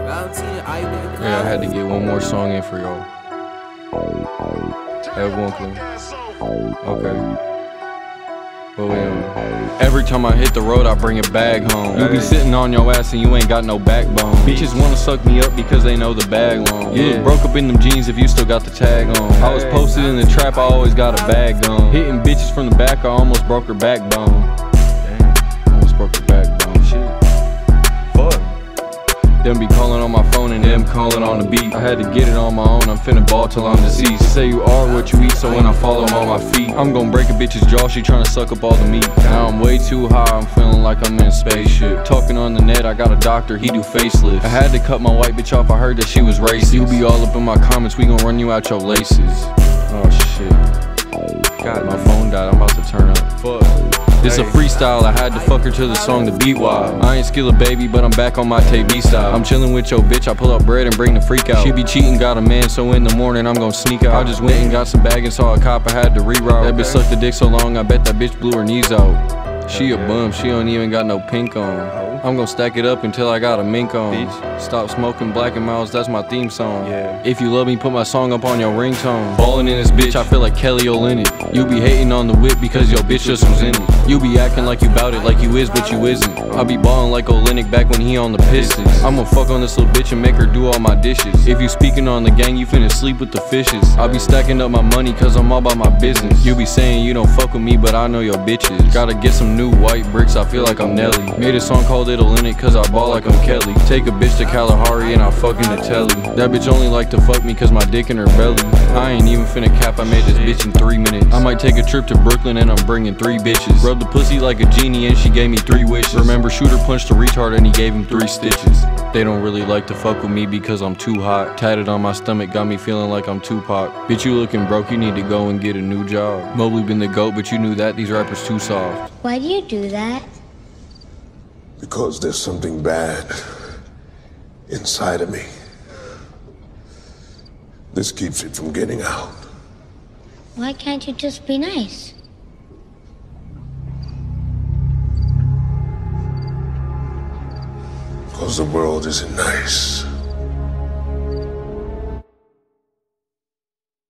Yeah, I had to get one more song in for y'all. Have one clue. Okay. Every time I hit the road, I bring a bag home. You be sitting on your ass and you ain't got no backbone. Bitches wanna suck me up because they know the bag long. You look broke up in them jeans if you still got the tag on. I was posted in the trap, I always got a bag on. Hitting bitches from the back, I almost broke her backbone. Damn, almost broke her backbone. Shit. Fuck. Them be calling on my phone and them calling on the beat. I had to get it on my own, I'm finna ball till I'm deceased. Say you are what you eat, so when I fall I'm on my feet. I'm gon' break a bitch's jaw, she tryna suck up all the meat. Now I'm way too high, I'm feeling like I'm in a spaceship. Talking on the net, I got a doctor, he do facelifts. I had to cut my white bitch off, I heard that she was racist. You be all up in my comments, we gon' run you out your laces. Oh shit. God, my phone died, I'm about to turn up. Fuck. It's a freestyle, I had to fuck her to the song The Beat Wild. I ain't Skilla baby, but I'm back on my TV style. I'm chillin' with your bitch, I pull up bread and bring the freak out. She be cheating, got a man, so in the morning I'm gon' sneak out. I just went and got some bag and saw a cop, I had to reroute. That bitch sucked the dick so long, I bet that bitch blew her knees out. She a bum, she don't even got no pink on. I'm gon' stack it up until I got a mink on. Stop smoking Black and Miles, that's my theme song. If you love me, put my song up on your ringtone. Ballin' in this bitch, I feel like Kelly Olynyk. You be hating on the whip because your bitch just was in it. You be acting like you bout it, like you is but you isn't. I be ballin' like Olynyk back when he on the Pistons. I'ma fuck on this little bitch and make her do all my dishes. If you speaking on the gang, you finna sleep with the fishes. I be stacking up my money cause I'm all about my business. You be saying you don't fuck with me, but I know your bitches. Gotta get some new white bricks, I feel like I'm Nelly. Made a song called Olynyk cause I ball like I'm Kelly. Take a bitch to Kalahari and I fucking the telly. That bitch only like to fuck me cause my dick in her belly. I ain't even finna cap, I made this bitch in 3 minutes. I might take a trip to Brooklyn and I'm bringing 3 bitches. Rub the pussy like a genie and she gave me 3 wishes. Remember Shooter punched a retard and he gave him 3 stitches. They don't really like to fuck with me because I'm too hot. Tatted on my stomach got me feeling like I'm Tupac. Bitch, you looking broke, you need to go and get a new job. Mobley been the GOAT, but you knew that, these rappers too soft. Why do you do that? Because there's something bad inside of me. This keeps it from getting out. Why can't you just be nice? Because the world isn't nice.